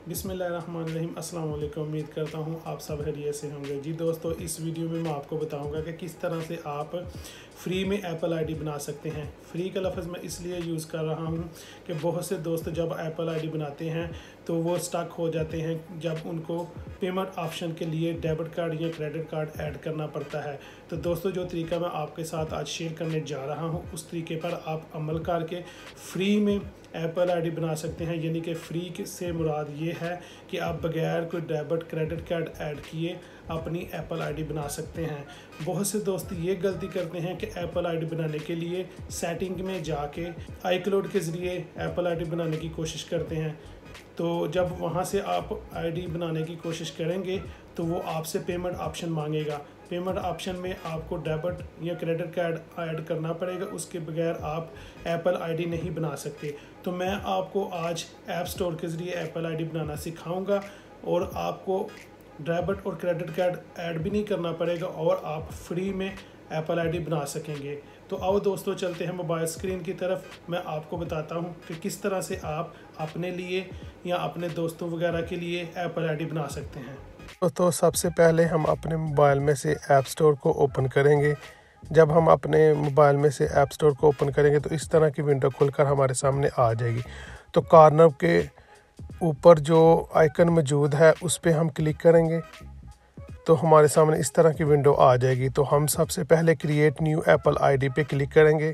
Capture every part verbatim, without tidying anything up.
बिस्मिल्लाहिर्रहमानिर्रहीम। अस्सलाम वालेकुम। उम्मीद करता हूँ आप सब खैरियत से होंगे। जी दोस्तों, इस वीडियो में मैं आपको बताऊंगा कि किस तरह से आप फ्री में एप्पल आईडी बना सकते हैं। फ्री का लफ्ज़ मैं इसलिए यूज़ कर रहा हूँ कि बहुत से दोस्त जब एप्पल आईडी बनाते हैं तो वो स्टक हो जाते हैं जब उनको पेमेंट ऑप्शन के लिए डेबिट कार्ड या क्रेडिट कार्ड ऐड करना पड़ता है। तो दोस्तों, जो तरीका मैं आपके साथ आज शेयर करने जा रहा हूँ उस तरीके पर आप अमल करके फ्री में एप्पल आईडी बना सकते हैं। यानी कि फ्री से मुराद ये है कि आप बगैर कोई डेबिट क्रेडिट कार्ड ऐड किए अपनी एप्पल आईडी बना सकते हैं। बहुत से दोस्त ये गलती करते हैं कि एप्पल आईडी बनाने के लिए सेटिंग में जाके आई क्लाउड के ज़रिए एप्पल आईडी बनाने की कोशिश करते हैं। तो जब वहाँ से आप आईडी बनाने की कोशिश करेंगे तो वो आपसे पेमेंट ऑप्शन मांगेगा। पेमेंट ऑप्शन में आपको डेबिट या क्रेडिट कार्ड ऐड करना पड़ेगा, उसके बगैर आप एप्पल आईडी नहीं बना सकते। तो मैं आपको आज ऐप स्टोर के ज़रिए एप्पल आईडी बनाना सिखाऊंगा और आपको डेबिट और क्रेडिट कार्ड ऐड भी नहीं करना पड़ेगा और आप फ्री में एप्पल आईडी बना सकेंगे। तो आओ दोस्तों, चलते हैं मोबाइल स्क्रीन की तरफ। मैं आपको बताता हूं कि किस तरह से आप अपने लिए या अपने दोस्तों वगैरह के लिए एप्पल आईडी बना सकते हैं। तो, तो सबसे पहले हम अपने मोबाइल में से ऐप स्टोर को ओपन करेंगे। जब हम अपने मोबाइल में से ऐप स्टोर को ओपन करेंगे तो इस तरह की विंडो खुलकर हमारे सामने आ जाएगी। तो कॉर्नर के ऊपर जो आइकन मौजूद है उस पर हम क्लिक करेंगे तो हमारे सामने इस तरह की विंडो आ जाएगी। तो हम सबसे पहले क्रिएट न्यू एप्पल आईडी पे क्लिक करेंगे।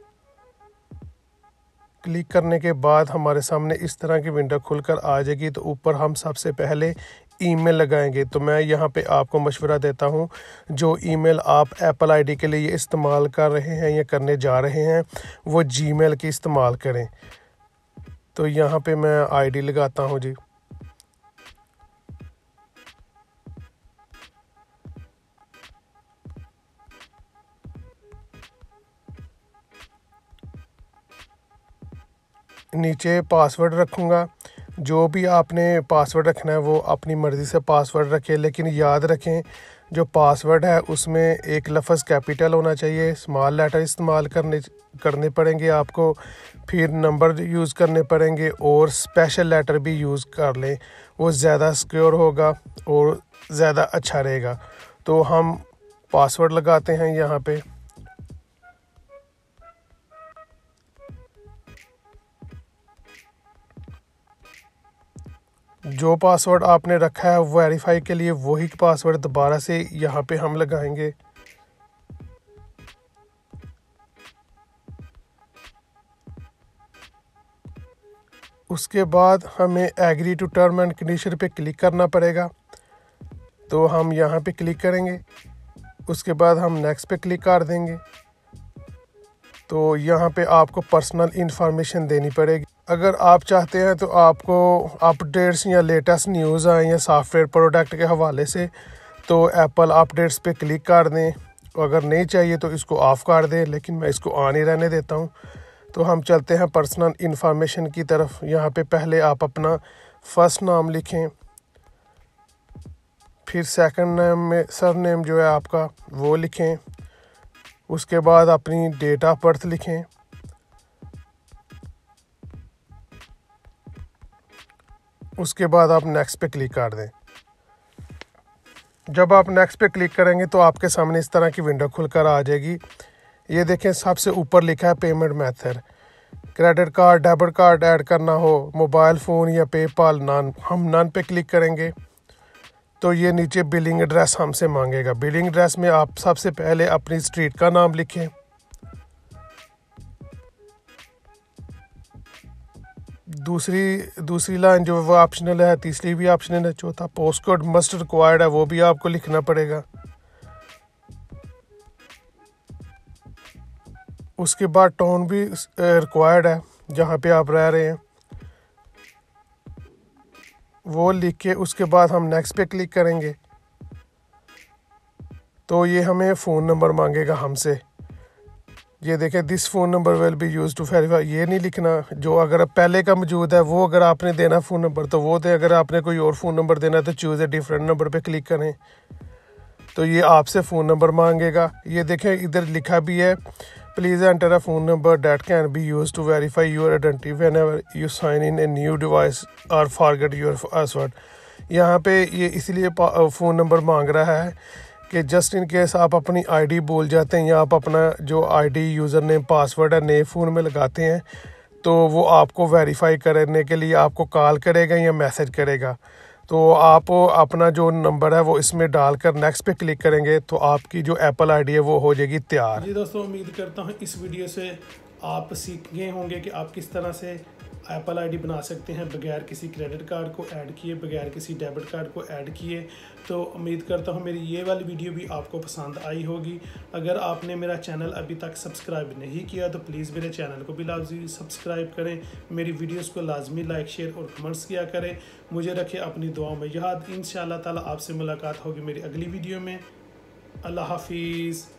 क्लिक करने के बाद हमारे सामने इस तरह की विंडो खुलकर आ जाएगी। तो ऊपर हम सबसे पहले ईमेल लगाएंगे। तो मैं यहाँ पे आपको मशवरा देता हूँ, जो ईमेल आप एप्पल आईडी के लिए इस्तेमाल कर रहे हैं या करने जा रहे हैं वो जीमेल की इस्तेमाल करें। तो यहाँ पे मैं आईडी लगाता हूँ जी। नीचे पासवर्ड रखूँगा। जो भी आपने पासवर्ड रखना है वो अपनी मर्ज़ी से पासवर्ड रखें, लेकिन याद रखें जो पासवर्ड है उसमें एक लफ्ज़ कैपिटल होना चाहिए। स्मॉल लेटर इस्तेमाल करने करने पड़ेंगे आपको, फिर नंबर यूज़ करने पड़ेंगे और स्पेशल लेटर भी यूज़ कर लें, वो ज़्यादा सिक्योर होगा और ज़्यादा अच्छा रहेगा। तो हम पासवर्ड लगाते हैं यहाँ पे। जो पासवर्ड आपने रखा है वेरीफाई के लिए वही पासवर्ड दोबारा से यहाँ पे हम लगाएंगे। उसके बाद हमें agree to term and condition पे क्लिक करना पड़ेगा। तो हम यहाँ पे क्लिक करेंगे। उसके बाद हम नेक्स्ट पे क्लिक कर देंगे। तो यहाँ पे आपको पर्सनल इंफॉर्मेशन देनी पड़ेगी। अगर आप चाहते हैं तो आपको अपडेट्स या लेटेस्ट न्यूज़ आए या सॉफ्टवेयर प्रोडक्ट के हवाले से तो एप्पल अपडेट्स पे क्लिक कर दें। अगर नहीं चाहिए तो इसको ऑफ़ कर दें, लेकिन मैं इसको ऑन ही रहने देता हूँ। तो हम चलते हैं पर्सनल इंफॉर्मेशन की तरफ। यहाँ पे पहले आप अपना फर्स्ट नाम लिखें, फिर सेकंड नेम में सर नेम जो है आपका वो लिखें। उसके बाद अपनी डेट ऑफ बर्थ लिखें। उसके बाद आप नेक्स्ट पे क्लिक कर दें। जब आप नेक्स्ट पे क्लिक करेंगे तो आपके सामने इस तरह की विंडो खुलकर आ जाएगी। ये देखें, सबसे ऊपर लिखा है payment method. Credit card, debit card add करना हो, मोबाइल फ़ोन या पेपाल, नन। हम नन पे क्लिक करेंगे तो ये नीचे बिलिंग एड्रेस हमसे मांगेगा। बिलिंग एड्रेस में आप सबसे पहले अपनी स्ट्रीट का नाम लिखें। दूसरी दूसरी लाइन जो वो ऑप्शनल है, तीसरी भी ऑप्शनल है, चौथा पोस्ट कोड मस्ट रिक्वायर्ड है, वो भी आपको लिखना पड़ेगा। उसके बाद टाउन भी रिक्वायर्ड है जहाँ पे आप रह रहे हैं, वो लिख के उसके बाद हम नेक्स्ट पे क्लिक करेंगे। तो ये हमें फ़ोन नंबर मांगेगा हमसे। ये देखें, this phone number will be use to verify. ये नहीं लिखना, जो अगर पहले का मौजूद है वो अगर आपने देना फ़ोन नंबर तो वो दे। अगर आपने कोई और फ़ोन नंबर देना है तो चूज़ ए डिफरेंट नंबर पे क्लिक करें। तो ये आपसे फ़ोन नंबर मांगेगा। ये देखें, इधर लिखा भी है Please enter a phone number that can be used to verify your identity whenever you sign in a new device or forget your password. यहाँ पे ये इसलिए फ़ोन नंबर मांग रहा है कि जस्ट इन केस आप अपनी आईडी भूल जाते हैं या आप अपना जो आईडी यूज़र नेम पासवर्ड है नए फ़ोन में लगाते हैं तो वो आपको वेरीफाई करने के लिए आपको कॉल करेगा या मैसेज करेगा। तो आप अपना जो नंबर है वो इसमें डालकर नेक्स्ट पे क्लिक करेंगे तो आपकी जो एप्पल आईडी है वो हो जाएगी तैयार। जी दोस्तों, उम्मीद करता हूँ इस वीडियो से आप सीख गए होंगे कि आप किस तरह से एप्पल आईडी बना सकते हैं बगैर किसी क्रेडिट कार्ड को ऐड किए, बगैर किसी डेबिट कार्ड को ऐड किए। तो उम्मीद करता हूँ मेरी ये वाली वीडियो भी आपको पसंद आई होगी। अगर आपने मेरा चैनल अभी तक सब्सक्राइब नहीं किया तो प्लीज़ मेरे चैनल को भी लाजमी सब्सक्राइब करें, मेरी वीडियोस को लाजमी लाइक शेयर और कमेंट्स किया करें। मुझे रखें अपनी दुआओं में याद। इंशाअल्लाह ताला आपसे मुलाकात होगी मेरी अगली वीडियो में। अल्लाह हाफिज़।